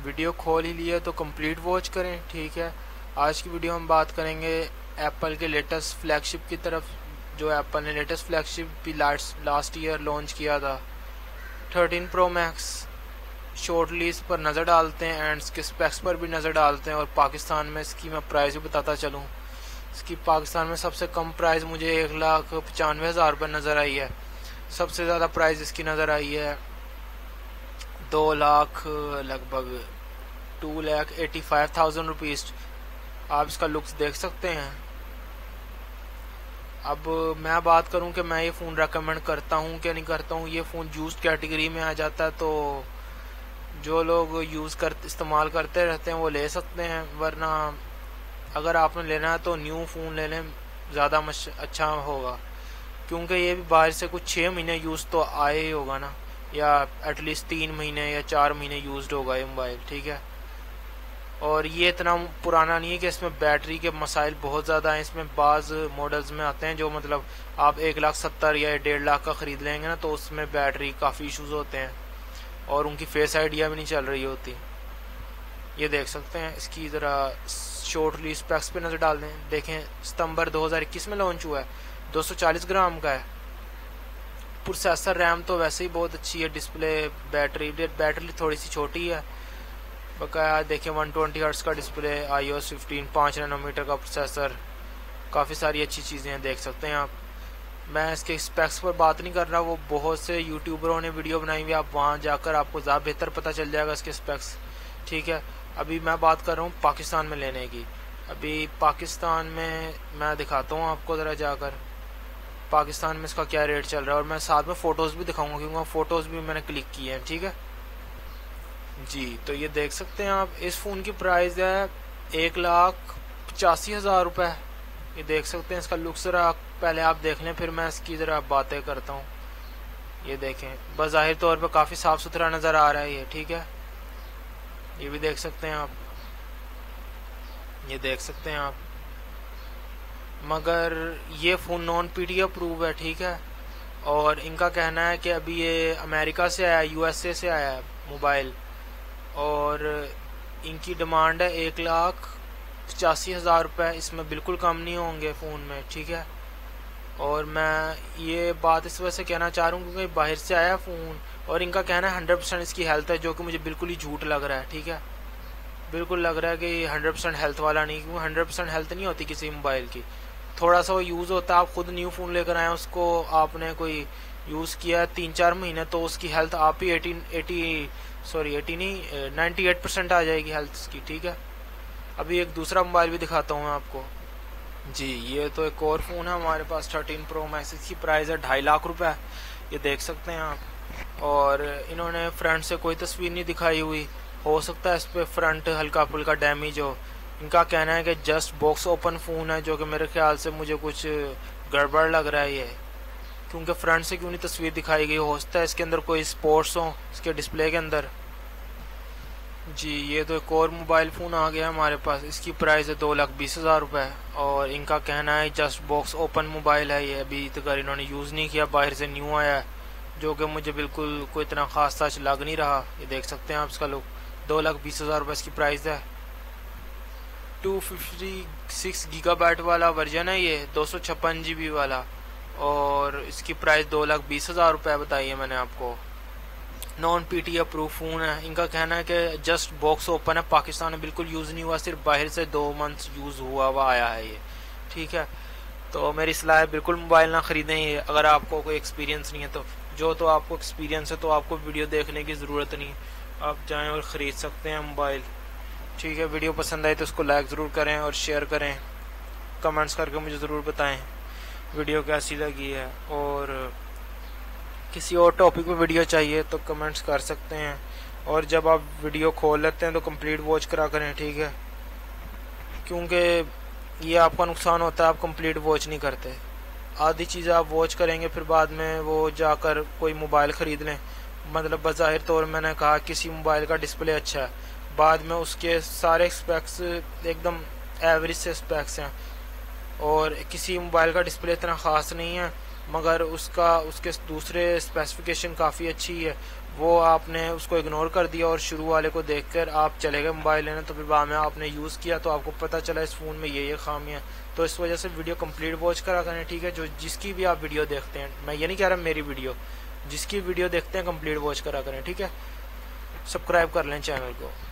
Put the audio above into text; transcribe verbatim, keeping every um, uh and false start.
Video खोल ही लिया तो कंप्लीट वॉच करें। ठीक है, आज की वीडियो हम बात करेंगे एप्पल के लेटेस्ट फ्लैगशिप की तरफ, जो एप्पल ने लेटेस्ट फ्लैगशिप भी लास्ट ईयर लॉन्च किया था, thirteen pro max. Short list पर नज़र डालते हैं एंड इसके स्पेक्स पर भी नज़र डालते हैं और पाकिस्तान में इसकी मैं प्राइस भी बताता चलूँ। इसकी पाकिस्तान में सबसे कम प्राइस मुझे एक लाख पचानवे हज़ार रुपये नज़र आई है। सबसे ज़्यादा प्राइस इसकी नज़र आई है दो लाख लगभग two lakh eighty five thousand rupees. आप इसका लुक्स देख सकते हैं। अब मैं बात करूं कि मैं ये फ़ोन रेकमेंड करता हूं कि नहीं करता हूं। ये फ़ोन यूज्ड कैटेगरी में आ जाता है, तो जो लोग यूज़ कर इस्तेमाल करते रहते हैं वो ले सकते हैं, वरना अगर आपने लेना है तो न्यू फ़ोन ले लें, ज़्यादा अच्छा होगा। क्योंकि ये भी बाहर से कुछ छः महीने यूज़ तो आए ही होगा ना, या एटलीस्ट तीन महीने या चार महीने यूज्ड होगा ये मोबाइल। ठीक है, और ये इतना पुराना नहीं है कि इसमें बैटरी के मसाइल बहुत ज़्यादा हैं। इसमें बाज़ मॉडल्स में आते हैं जो मतलब आप एक लाख सत्तर या डेढ़ लाख का ख़रीद लेंगे ना, तो उसमें बैटरी काफ़ी इश्यूज़ होते हैं और उनकी फेस आइडिया भी नहीं चल रही होती। ये देख सकते हैं। इसकी ज़रा शॉर्टली स्पेक्स पे नज़र डाल दें। देखें, सितंबर दो हज़ार इक्कीस में लॉन्च हुआ है, दो सौ चालीस ग्राम का है। प्रोसेसर, रैम तो वैसे ही बहुत अच्छी है। डिस्प्ले, बैटरी बैटरी थोड़ी सी छोटी है बकाया। देखें, वन ट्वेंटी हर्ट्स का display, I O S fifteen, पाँच नैनोमीटर का प्रोसेसर, काफ़ी सारी अच्छी चीज़ें हैं, देख सकते हैं आप। मैं इसके स्पेक्स पर बात नहीं कर रहा, वो बहुत से यूट्यूबरों ने वीडियो बनाई हुई, आप वहाँ जाकर आपको ज़्यादा बेहतर पता चल जाएगा इसके स्पेक्स। ठीक है, अभी मैं बात कर रहा हूँ पाकिस्तान में लेने की। अभी पाकिस्तान में मैं दिखाता हूँ आपको ज़रा जाकर पाकिस्तान में इसका क्या रेट चल रहा है, और मैं साथ में फ़ोटोज़ भी दिखाऊंगा क्योंकि फ़ोटोज़ भी मैंने क्लिक की हैं। ठीक है जी, तो ये देख सकते हैं आप। इस फ़ोन की प्राइस है एक लाख पचासी हज़ार रुपये। ये देख सकते हैं। इसका लुक ज़रा पहले आप देख लें, फिर मैं इसकी ज़रा बातें करता हूँ। ये देखें, बज़ाहिर तौर पर काफ़ी साफ़ सुथरा नज़र आ रहा है ये। ठीक है, ये भी देख सकते हैं आप, ये देख सकते हैं आप। मगर ये phone non P T approve है। ठीक है, और इनका कहना है कि अभी ये अमेरिका से आया, यू एस ए से आया है मोबाइल, और इनकी डिमांड है एक लाख पचासी हज़ार रुपये। इसमें बिल्कुल कम नहीं होंगे फ़ोन में। ठीक है, और मैं ये बात इस वजह से कहना चाह रहा हूँ क्योंकि बाहर से आया फ़ोन और इनका कहना है हंड्रेड परसेंट इसकी हेल्थ है, जो कि मुझे बिल्कुल ही झूठ लग रहा है। ठीक है, बिल्कुल लग रहा है कि हंड्रेड परसेंट हेल्थ वाला नहीं, क्योंकि हंड्रेड परसेंट हेल्थ नहीं होती किसी मोबाइल की। थोड़ा सा वो यूज़ होता है। आप खुद न्यू फ़ोन लेकर आए, उसको आपने कोई यूज़ किया तीन चार महीने, तो उसकी हेल्थ आप ही एटीन एटी सॉरी एटी नहीं नाइन्टी एट परसेंट आ जाएगी हेल्थ इसकी। ठीक है, अभी एक दूसरा मोबाइल भी दिखाता हूँ मैं आपको। जी, ये तो एक और फ़ोन है हमारे पास, थर्टीन प्रो मैक्स। इसकी प्राइस है ढाई लाख रुपए। ये देख सकते हैं आप। और इन्होंने फ्रंट से कोई तस्वीर नहीं दिखाई हुई, हो सकता है इस पर फ्रंट हल्का फुल्का डैमेज हो। इनका कहना है कि जस्ट बॉक्स ओपन फ़ोन है, जो कि मेरे ख्याल से मुझे कुछ गड़बड़ लग रहा है ये, क्योंकि फ्रंट से क्यों नहीं तस्वीर दिखाई गई। हो सकता है इसके अंदर कोई स्पोर्ट्स हो इसके डिस्प्ले के अंदर। जी, ये तो एक और मोबाइल फ़ोन आ गया हमारे पास। इसकी प्राइस है दो लाख बीस हज़ार रुपये, और इनका कहना है जस्ट बॉक्स ओपन मोबाइल है ये, अभी तक इन्होंने यूज़ नहीं किया, बाहर से न्यू आया है, जो कि मुझे बिल्कुल कोई इतना ख़ास सच लग नहीं रहा। ये देख सकते हैं आप इसका लुक। दो लाख बीस हज़ार रुपये इसकी प्राइस है। Two fifty six giga byte वाला वर्जन है ये, दो सौ छप्पन जी बी वाला, और इसकी प्राइस दो लाख बीस हज़ार रुपये बताई है मैंने आपको। Non P T approve phone है। इनका कहना है कि जस्ट बॉक्स ओपन है, पाकिस्तान में बिल्कुल यूज़ नहीं हुआ, सिर्फ बाहर से दो मंथ्स यूज़ हुआ हुआ आया है ये। ठीक है, तो मेरी सलाह है बिल्कुल मोबाइल ना ख़रीदें ये, अगर आपको कोई एक्सपीरियंस नहीं है तो। जो तो आपको एक्सपीरियंस है तो आपको वीडियो देखने की ज़रूरत नहीं, आप जाएँ और ख़रीद सकते हैं मोबाइल। ठीक है, वीडियो पसंद आए तो उसको लाइक ज़रूर करें और शेयर करें, कमेंट्स करके मुझे ज़रूर बताएं वीडियो कैसी लगी है, और किसी और टॉपिक पे वीडियो चाहिए तो कमेंट्स कर सकते हैं। और जब आप वीडियो खोल लेते हैं तो कंप्लीट वॉच करा करें। ठीक है, क्योंकि ये आपका नुकसान होता है, आप कंप्लीट वॉच नहीं करते। आधी चीज़ें आप वॉच करेंगे फिर बाद में वो जाकर कोई मोबाइल ख़रीद लें। मतलब बज़ाहिर तौर मैंने कहा किसी मोबाइल का डिस्प्ले अच्छा है, बाद में उसके सारे स्पेक्स एकदम एवरेज से स्पेक्स हैं, और किसी मोबाइल का डिस्प्ले इतना ख़ास नहीं है मगर उसका उसके दूसरे स्पेसिफिकेशन काफ़ी अच्छी है, वो आपने उसको इग्नोर कर दिया और शुरू वाले को देखकर आप चले गए मोबाइल लेने, तो फिर बाद में आपने यूज़ किया तो आपको पता चला इस फ़ोन में ये ये खामियां। तो इस वजह से वीडियो कंप्लीट वॉच करा करें, ठीक है। जो जिसकी भी आप वीडियो देखते हैं, मैं ये नहीं कह रहा मेरी वीडियो, जिसकी वीडियो देखते हैं कंप्लीट वॉच करा करें, ठीक है। सब्सक्राइब कर लें चैनल को।